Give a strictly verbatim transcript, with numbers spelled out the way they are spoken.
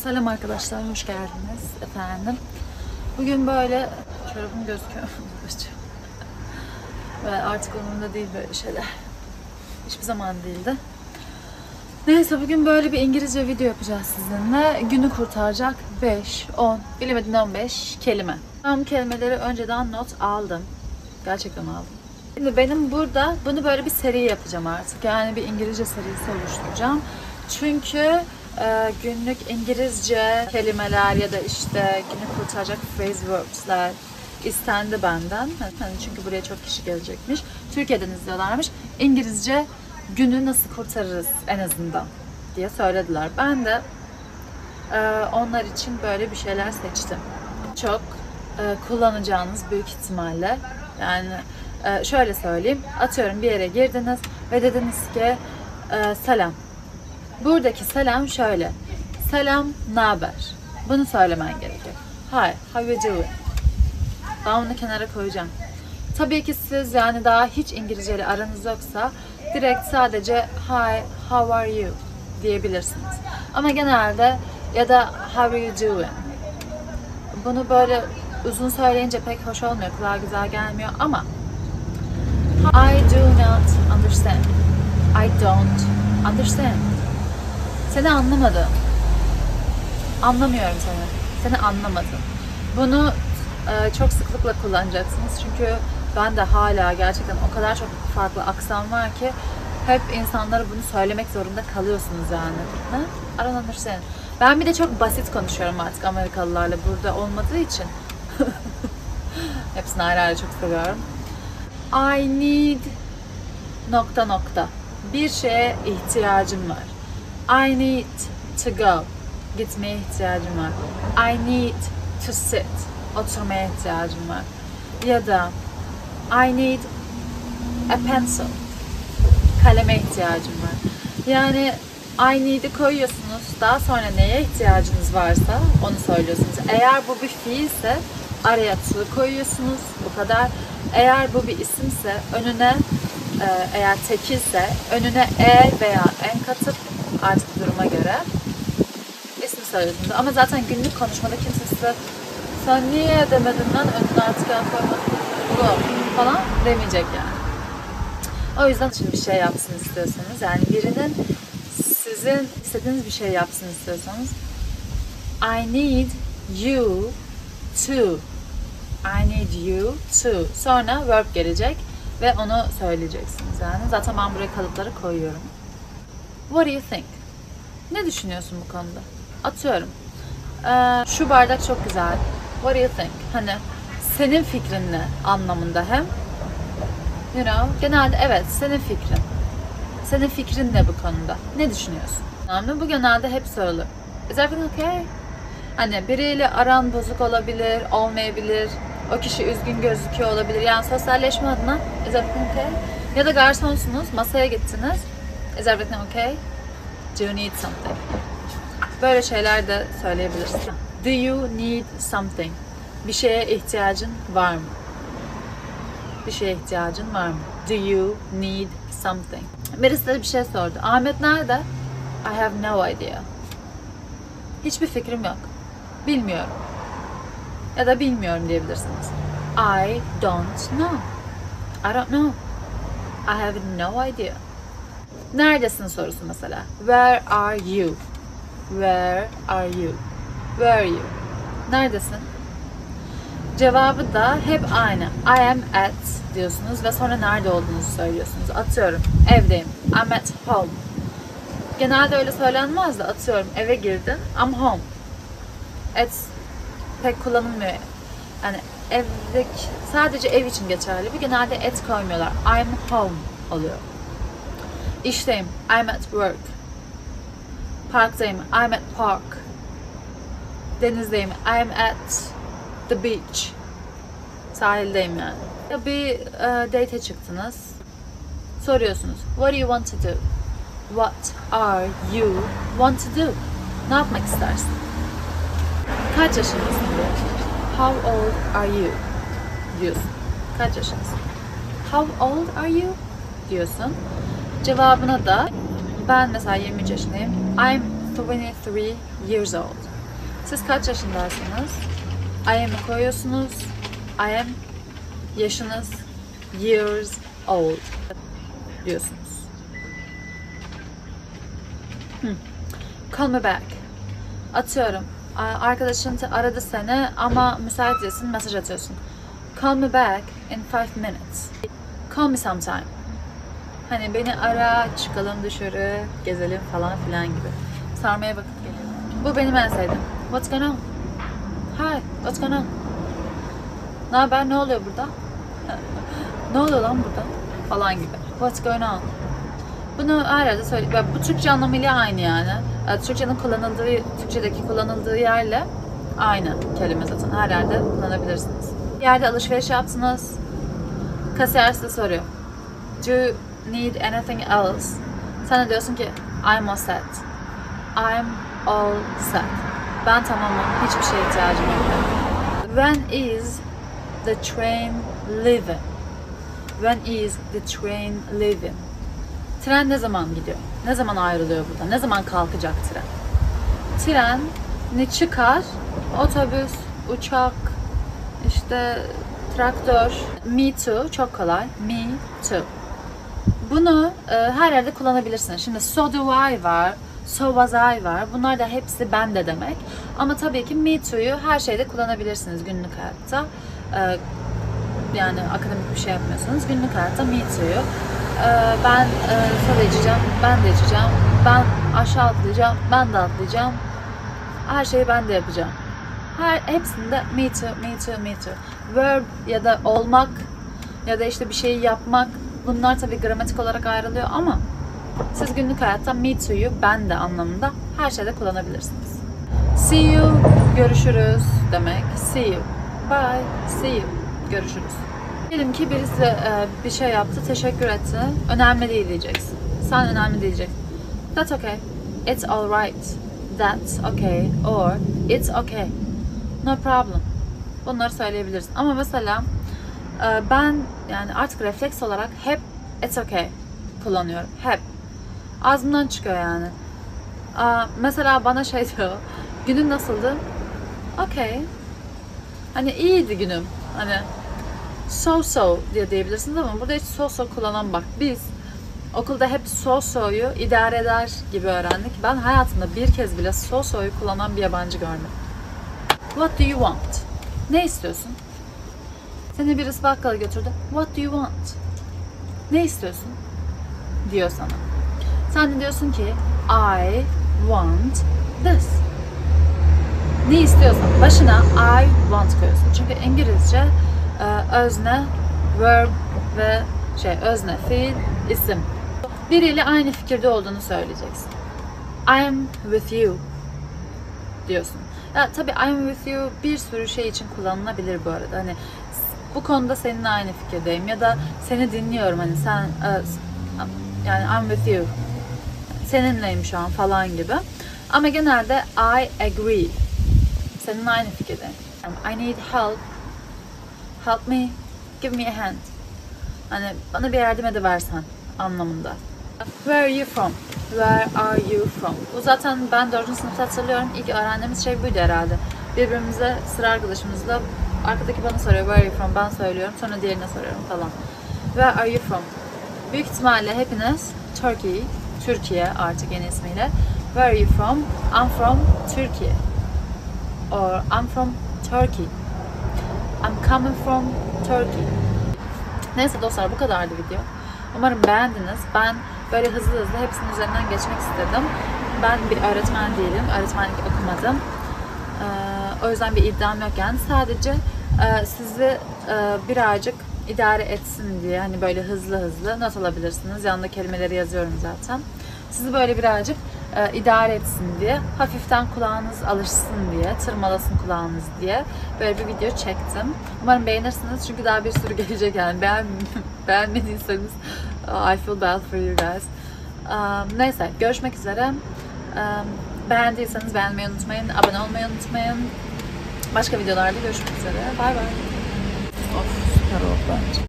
Selam arkadaşlar, hoş geldiniz efendim. Bugün böyle çorabım gözüküyor. Ve artık umurumda değil böyle şeyler. Hiçbir zaman değildi. Neyse, bugün böyle bir İngilizce video yapacağız sizinle. Günü kurtaracak beş, on, bilemedin on beş kelime. Ben bu kelimeleri önceden not aldım. Gerçekten aldım. Şimdi benim burada bunu böyle bir seri yapacağım artık. Yani bir İngilizce serisi oluşturacağım. Çünkü e, günlük İngilizce kelimeler ya da işte günü kurtaracak phrase verbs'ler istendi benden. Yani çünkü buraya çok kişi gelecekmiş. Türkiye'den izliyorlarmış. İngilizce günü nasıl kurtarırız en azından diye söylediler. Ben de e, onlar için böyle bir şeyler seçtim. Çok e, kullanacağınız büyük ihtimalle. Yani e, şöyle söyleyeyim. Atıyorum bir yere girdiniz ve dediniz ki e, selam. Buradaki selam şöyle. Selam, naber? Bunu söylemen gerekiyor. Hi, how you doing? Ben bunu kenara koyacağım. Tabii ki siz yani daha hiç İngilizce ile aranız yoksa direkt sadece hi, how are you diyebilirsiniz. Ama genelde ya da how are you doing? Bunu böyle uzun söyleyince pek hoş olmuyor, kulağa güzel gelmiyor ama I do not understand. I don't understand. Seni anlamadım. Anlamıyorum seni. Seni anlamadım. Bunu e, çok sıklıkla kullanacaksınız. Çünkü ben de hala gerçekten o kadar çok farklı aksan var ki hep insanlara bunu söylemek zorunda kalıyorsunuz yani. Ne? I don't understand. Ben bir de çok basit konuşuyorum artık Amerikalılarla burada olmadığı için. Hepsini ayrı ayrı çok seviyorum. I need nokta nokta. Bir şeye ihtiyacım var. I need to go. Gitmeye ihtiyacım var. I need to sit. Oturmaya ihtiyacım var. Ya da I need a pencil. Kaleme ihtiyacım var. Yani I need'i koyuyorsunuz. Daha sonra neye ihtiyacınız varsa onu söylüyorsunuz. Eğer bu bir fiilse araya to koyuyorsunuz. Bu kadar. Eğer bu bir isimse önüne eğer tekilse önüne e veya en katıp artık duruma göre isim söylüyorsunuz. Ama zaten günlük konuşmada kimse size sen niye demedin lan önüne artık en koymadın falan demeyecek yani. O yüzden şimdi bir şey yapsın istiyorsanız yani birinin sizin istediğiniz bir şey yapsın istiyorsanız I need you to I need you to sonra verb gelecek ve onu söyleyeceksiniz yani. Zaten ben buraya kalıpları koyuyorum. What do you think? Ne düşünüyorsun bu konuda? Atıyorum. Ee, şu bardak çok güzel. What do you think? Hani senin fikrin ne anlamında hem you know, genelde evet senin fikrin. Senin fikrin ne bu konuda? Ne düşünüyorsun? Anladın mı? Bu genelde hep sorulur. Is everything okay? Hani biriyle aran bozuk olabilir, olmayabilir. O kişi üzgün gözüküyor olabilir. Yani sosyalleşme adına is everything okay? Ya da garsonsunuz, masaya gittiniz. Is everything okay? Do you need something? Böyle şeyler de söyleyebilirsin. Do you need something? Bir şeye ihtiyacın var mı? Bir şeye ihtiyacın var mı? Do you need something? Birisi de bir şey sordu. Ahmet nerede? I have no idea. Hiçbir fikrim yok. Bilmiyorum. Ya da bilmiyorum diyebilirsiniz. I don't know. I don't know. I have no idea. Neredesin sorusu mesela. Where are you? Where are you? Where are you? Neredesin? Cevabı da hep aynı. I am at diyorsunuz ve sonra nerede olduğunuzu söylüyorsunuz. Atıyorum. Evdeyim. I'm at home. Genelde öyle söylenmez de atıyorum. Eve girdim. I'm home. At pek kullanılmıyor. Yani evdeki sadece ev için geçerli. Bu genelde at koymuyorlar. I'm home oluyor. İşteyim. I'm at work. Parktayım. I'm at park. Denizdeyim. I'm at the beach. Sahildeyim yani. Ya bir uh, date'e çıktınız. Soruyorsunuz. What do you want to do? What are you want to do? Ne yapmak istersin? Kaç yaşındasın diyor. How old are you? Diyorsun. Kaç yaşındasın? How old are you? Diyorsun. Cevabına da ben mesela yirmi üç yaşındayım. I'm twenty-three years old. Siz kaç yaşındasınız? I am'ı koyuyorsunuz. I am yaşınız years old diyorsunuz. Hmm. Call me back. Atıyorum. Arkadaşın aradı seni ama müsait değilsin, mesaj atıyorsun. Call me back in five minutes. Call me sometime. Hani beni ara, çıkalım dışarı, gezelim falan filan gibi. Sarmaya vakit geliyor. Bu benim en sevdiğim. What's going on? Hi, what's going on? Ne haber, ne oluyor burada? Ne oluyor lan burada? Falan gibi. What's going on? Bunu her yerde söyle. Bu Türkçe anlamıyla aynı yani. Türkçenin kullanıldığı, Türkçedeki kullanıldığı yerle aynı kelime zaten. Her yerde kullanabilirsiniz. Bir yerde alışveriş yaptınız. Kasiyer size soruyor. Do you need anything else? Sen de diyorsun ki I'm all set. I'm all set. Ben tamamım. Hiçbir şeye ihtiyacım yok. When is the train leaving? When is the train leaving? Tren ne zaman gidiyor? Ne zaman ayrılıyor buradan? Ne zaman kalkacak tren? Tren ne çıkar? Otobüs, uçak, işte traktör. Me too çok kolay. Me too. Bunu e, her yerde kullanabilirsiniz. Şimdi so do I var, so was I var. Bunlar da hepsi ben de demek. Ama tabii ki me too'yu her şeyde kullanabilirsiniz günlük hayatta. E, yani akademik bir şey yapmıyorsanız günlük hayatta me too'yu. E, ben e, soda içeceğim, ben de içeceğim. Ben aşağı atlayacağım, ben de atlayacağım. Her şeyi ben de yapacağım. Her hepsinde me too, me too, me too. Verb ya da olmak ya da işte bir şeyi yapmak. Bunlar tabii gramatik olarak ayrılıyor ama siz günlük hayatta me too'yu ben de anlamında her şeyde kullanabilirsiniz. See you, görüşürüz demek. See you, bye, see you, görüşürüz. Diyelim ki birisi e, bir şey yaptı, teşekkür etti. Önemli değil diyeceksin. Sen önemli değil diyeceksin. That's okay. It's alright. That's okay. Or it's okay. No problem. Bunları söyleyebilirsin. Ama mesela ben yani artık refleks olarak hep it's okay kullanıyorum. Hep. Ağzımdan çıkıyor yani. Mesela bana şey diyor. Günün nasıldı? Okay. Hani iyiydi günüm. Hani so so diye diyebilirsiniz ama burada hiç so so kullanan bak. Biz okulda hep so so'yu idare eder gibi öğrendik. Ben hayatımda bir kez bile so so'yu kullanan bir yabancı görmedim. What do you want? Ne istiyorsun? Seni birisi bakkala götürdü. What do you want? Ne istiyorsun? Diyor sana. Sen de diyorsun ki I want this. Ne istiyorsan başına I want koyuyorsun. Çünkü İngilizce özne, verb ve şey özne, fiil, isim. Biriyle aynı fikirde olduğunu söyleyeceksin. I'm with you diyorsun. Ya tabii I'm with you bir sürü şey için kullanılabilir bu arada. Hani bu konuda seninle aynı fikirdeyim ya da seni dinliyorum hani sen yani I'm with you. Seninleyim şu an falan gibi. Ama genelde I agree. Seninle aynı fikirdeyim. I need help. Help me. Give me a hand. Hani bana bir yardım ediversen anlamında. Where are you from? Where are you from? Bu zaten ben dördüncü sınıfta hatırlıyorum. İlk öğrendiğimiz şey buydu herhalde. Birbirimize sıra arkadaşımızla arkadaki bana soruyor where are you from? Ben söylüyorum. Sonra diğerine soruyorum falan. Where are you from? Büyük ihtimalle hepiniz Turkey, Türkiye artık yeni ismiyle. Where are you from? I'm from Turkey. Or I'm from Turkey. I'm coming from Turkey. Neyse dostlar bu kadardı video. Umarım beğendiniz. Ben böyle hızlı hızlı hepsinin üzerinden geçmek istedim. Ben bir öğretmen değilim. Öğretmenlik okumadım. Ee, o yüzden bir iddiam yok yani. Sadece e, sizi e, birazcık idare etsin diye hani böyle hızlı hızlı not alabilirsiniz. Yanında kelimeleri yazıyorum zaten. Sizi böyle birazcık e, idare etsin diye, hafiften kulağınız alışsın diye, tırmalasın kulağınız diye böyle bir video çektim. Umarım beğenirsiniz çünkü daha bir sürü gelecek yani. Beğen, beğenmediyseniz I feel bad for you guys. Um, neyse görüşmek üzere. Um, beğendiyseniz beğenmeyi unutmayın, abone olmayı unutmayın. Başka videolarda görüşmek üzere. Bye bye. Of süper oldu bence.